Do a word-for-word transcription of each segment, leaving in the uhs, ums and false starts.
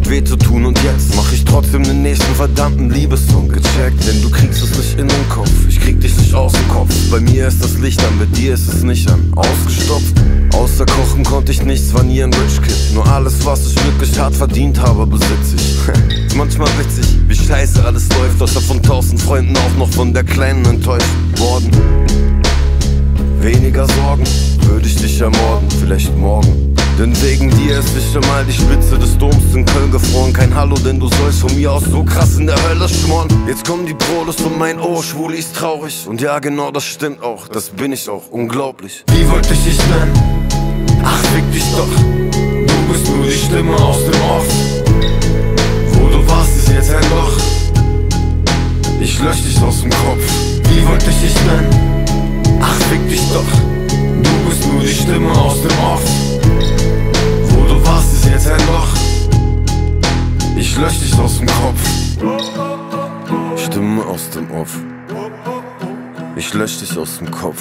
hat weh zu tun und jetzt mach ich trotzdem den nächsten verdammten Liebessong. Gecheckt, denn du kriegst es nicht in den Kopf, ich krieg dich nicht aus dem Kopf. Bei mir ist das Licht an, bei dir ist es nicht an. Ausgestopft, außer Kochen konnte ich nichts, war nie ein Rich Kid. Nur alles, was ich wirklich hart verdient habe, besitz ich. Ist manchmal witzig, wie scheiße alles läuft, außer von tausend Freunden auch noch von der Kleinen enttäuscht worden. Weniger Sorgen, würde ich dich ermorden, vielleicht morgen. Denn wegen dir ist sicher mal die Spitze des Doms in Köln gefroren. Kein Hallo, denn du sollst von mir aus so krass in der Hölle schmoren. Jetzt kommen die Prolos und mein Ohr, Schwuli ist traurig. Und ja genau, das stimmt auch, das bin ich auch, unglaublich. Wie wollte ich dich nennen? Ach, fick dich doch, du bist nur die Stimme aus dem Off. Wo du warst, ist jetzt ein Loch, ich lösch dich aus dem Kopf. Wie wollte ich dich nennen? Ach, fick dich doch, du bist nur die Stimme aus dem Off. Wo du warst, ist jetzt ein Loch, ich lösch dich aus dem Kopf. Stimme aus dem Off, ich lösch dich aus dem Kopf.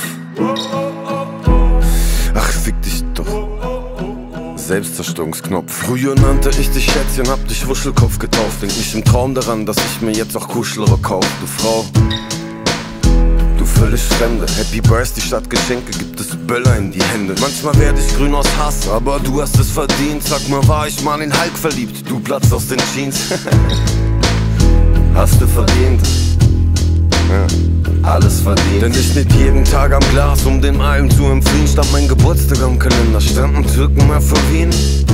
Ach, fick dich doch, Selbstzerstörungsknopf. Früher nannte ich dich Schätzchen, hab dich Wuschelkopf getauft. Denk nicht im Traum daran, dass ich mir jetzt auch Kuschelere kauf. Du Frau, du völlig Fremde. Happy Birthday statt Geschenke gibt es Böller in die Hände. Manchmal werde ich grün aus Hass, aber du hast es verdient. Sag mal, war ich mal in Hulk verliebt? Du Platz aus den Jeans. Hast du verdient, ja, alles verdient. Denn ich schnitt jeden Tag am Glas, um dem allem zu entfliehen. Stand mein Geburtstag am Kalender, standen Türken mal vor Wien.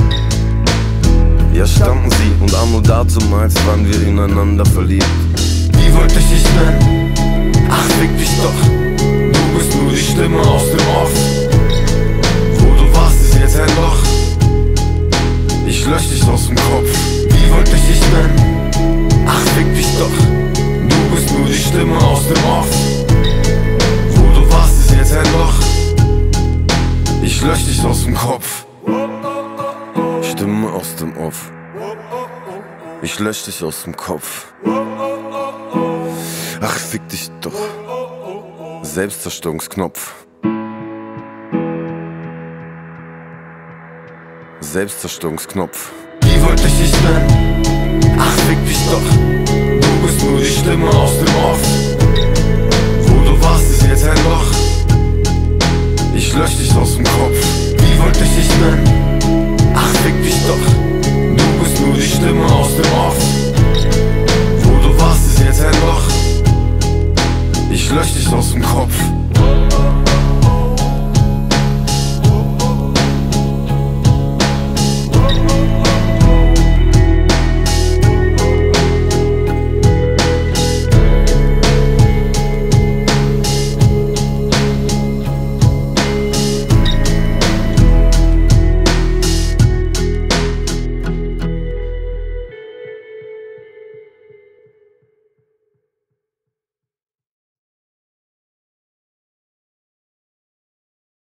Ja, standen sie, und anno dazumals waren wir ineinander verliebt. Wie wollte ich dich nennen? Ach, fick dich doch, du bist nur die Stimme aus dem Off. Wo du warst, ist jetzt ein Loch, ich lösch dich aus dem Kopf. Wie wollte ich dich nennen? Ach, fick dich doch, du bist nur die Stimme aus dem Off. Wo du warst, ist jetzt ein Loch, ich lösch dich aus dem Kopf. Stimme aus dem Off, ich lösch dich aus dem Kopf. Ach, fick dich doch, Selbstzerstörungsknopf. Selbstzerstörungsknopf. Wie wollte ich dich nennen?